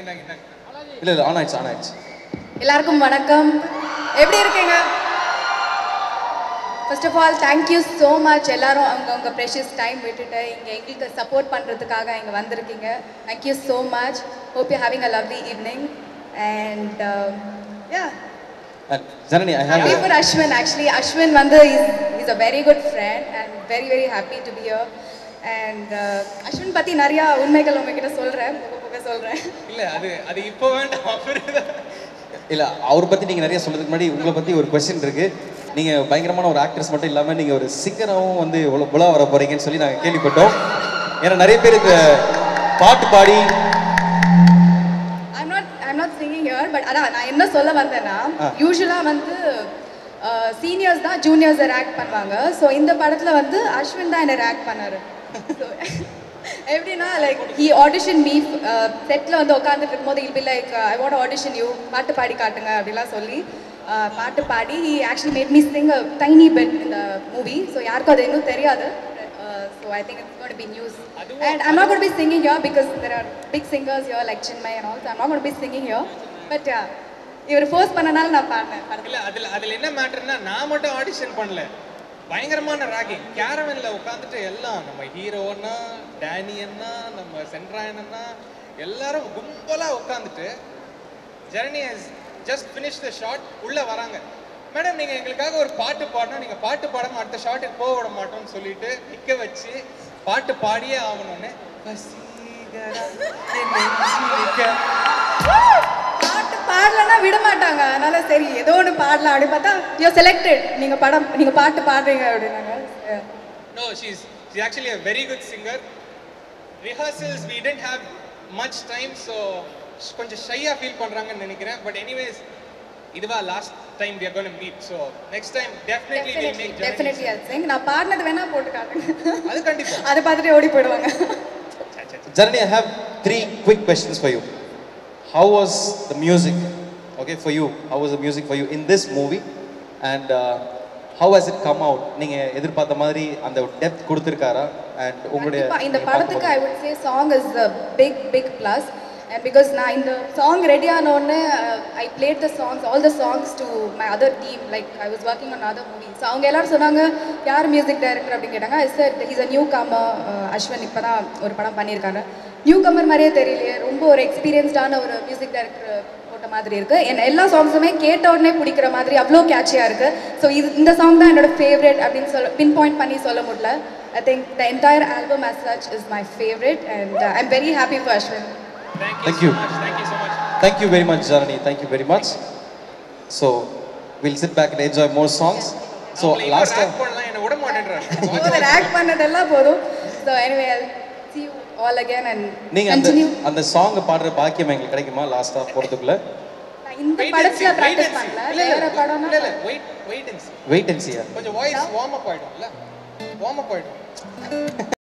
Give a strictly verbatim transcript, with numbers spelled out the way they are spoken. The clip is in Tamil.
இல்ல இல்ல ஆன் ஆயிடுச்சு ஆன் ஆயிடுச்சு. எல்லாருக்கும் வணக்கம். எப்படி இருக்கீங்க? First of all, thank you so much எல்லாரும் அவங்க உங்க precious time விட்டுட்டு இங்க எங்களுக்கு சப்போர்ட் பண்றதுக்காக இங்க வந்திருக்கீங்க. Thank you so much. Hope you're having a lovely evening and uh, yeah. And Janani, I have happy for Ashwin actually. Ashwin வந்து is is a very good friend and very very happy to be here. And uh, Ashwin பத்தி நிறைய உண்மைகள் உங்ககிட்ட சொல்றேன். போக சொல்றேன். இல்ல அது அது இப்போ வேண்டாம் அப்புறம். இல்ல அவர் பத்தி நீங்க நிறைய சொல்றதுக்கு முன்னாடி உங்களை பத்தி ஒரு क्वेश्चन இருக்கு. நீங்க பயங்கரமான ஒரு ஆக்ட்ரஸ் மட்டும் இல்லாம நீங்க ஒரு சிங்கராவும் வந்து உலா வர போறீங்கன்னு சொல்லி நாங்க கேள்விப்பட்டோம். ஏன்னா நிறைய பேர் இந்த பாட்டு பாடி I'm not I'm not singing here but அதான் நான் என்ன சொல்ல வந்தேன்னா யூசுவலா வந்து சீனியர்ஸ் தான் ஜூனியர்ஸ் ஆக்ட் பண்ணுவாங்க. ஸோ இந்த படத்துல வந்து அஸ்வின் தான் என்ன ஆக்ட் பண்ணாரு. எப்படின்னா லைக் ஹி ஆடிஷன் மீ செட்டில் வந்து உட்காந்துட்டு இருக்கும்போது he'll be like I want audition you பாட்டு பாடி காட்டுங்க அப்படிலாம் சொல்லி பாட்டு பாடி he actually made me sing a tiny bit இந்த மூவி. ஸோ யாருக்கும் அது இன்னும் தெரியாது. So I think it's going to be news and I'm not going to be singing here because there are big singers here like Chinmayi and also I'm not going to be singing here but இவர் ஃபோர்ஸ் பண்ணனால நான் பாடினேன். இல்லை அதில் அதில் என்ன மேட்டர்னா நான் மட்டும் ஆடிஷன் பண்ணல, பயங்கரமான ராகிங். கேரவன்ல உட்காந்துட்டு எல்லாம் நம்ம ஹீரோன்னா டேனி அண்ணா நம்ம சென்ட்ராயனா எல்லாரும் கும்பலா உட்காந்துட்டு Janani has just finish the shot உள்ள வராங்க. மேடம் நீங்க எங்களுக்காக ஒரு பாட்டு பாடணும், நீங்க பாட்டு பாடாம அடுத்த ஷாட்டுக்கு போக விட மாட்டோம்னு சொல்லிட்டு நிக்க வச்சு பாட்டு பாடியே ஆகணும்னு பாட்டு பாடலன்னா விட மாட்டாங்க. அதனால சரி ஏதோ ஒன்று பாடலாம் அப்படி பார்த்தா யூ செலக்டட் நீங்க படம் நீங்க பாட்டு பாடுறீங்க அப்படின்னாங்க. No, she's she's actually a very good singer. Rehearsals we didn't have much time, so கொஞ்சம் ஷையா ஃபீல் பண்றாங்கன்னு நினைக்கிறேன். பட் எனிவேஸ் இதுவா last time we are going to meet, so next time definitely we'll make Janani. Definitely I'll sing. நான் பாடுனது வேணா போட்டு காட்டுங்க. அது கண்டிப்பா அத பார்த்துட்டு ஓடி போய்டுவாங்க. Janani, I have three quick questions for you. How was the music, okay, for you? How was the music for you in this movie? And uh, how has it come out? நீங்க எதிர்பார்த்த மாதிரி அந்த டெப்த் கொடுத்திருக்காரா? And உங்களுடைய இந்த படத்துக்கு I would say song is a big big plus. And because நான் இந்த சாங் ரெடி ஆனோடனே I played the songs all the songs to my other team like I was working on other movies. அவங்க எல்லாரும் சொன்னாங்க யார் மியூசிக் டைரக்டர் அப்படின்னு கேட்டாங்க. I said is a newcomer. Ashwin இப்போ தான் ஒரு படம் பண்ணியிருக்காங்க. நியூ கமர் மாதிரியே தெரியலையே, ரொம்ப ஒரு எக்ஸ்பீரியன்ஸ்டான ஒரு மியூசிக் டைரக்டர் போட்ட மாதிரி இருக்குது. என் எல்லா சாங்ஸுமே கேட்ட உடனே பிடிக்கிற மாதிரி அவ்வளோ கேட்சியாக இருக்குது. ஸோ இது இந்த சாங் தான் என்னோட ஃபேவரட் அப்படின்னு சொல்ல பின் பாயிண்ட் பண்ணி சொல்ல முடியல. I think the entire album as such is my favorite and uh, I'm very happy for Ashwin. Thank you, Thank so you. much. Thank you so much. Thank you very much, Janani. Thank you very much. So we'll sit back and enjoy more songs. So last time பண்ணலாம் என்ன விட மாட்டேன்றாரு. ஓவர் ஆக்ட் பண்ணதெல்லாம் போதும். So anyway I'll see you all again and நீங்க அந்த அந்த சாங் பாடுற பாக்கியம் எங்களுக்கு கிடைக்குமா லாஸ்டா போறதுக்குள்ள? இந்த படத்துல பிராக்டீஸ் பண்ணல. வேற படம்னா இல்ல இல்ல wait wait and see. Wait and see. கொஞ்சம் வாய்ஸ் வார்ம் அப் ஆயிடும்ல. வார்ம் அப் ஆயிடும்.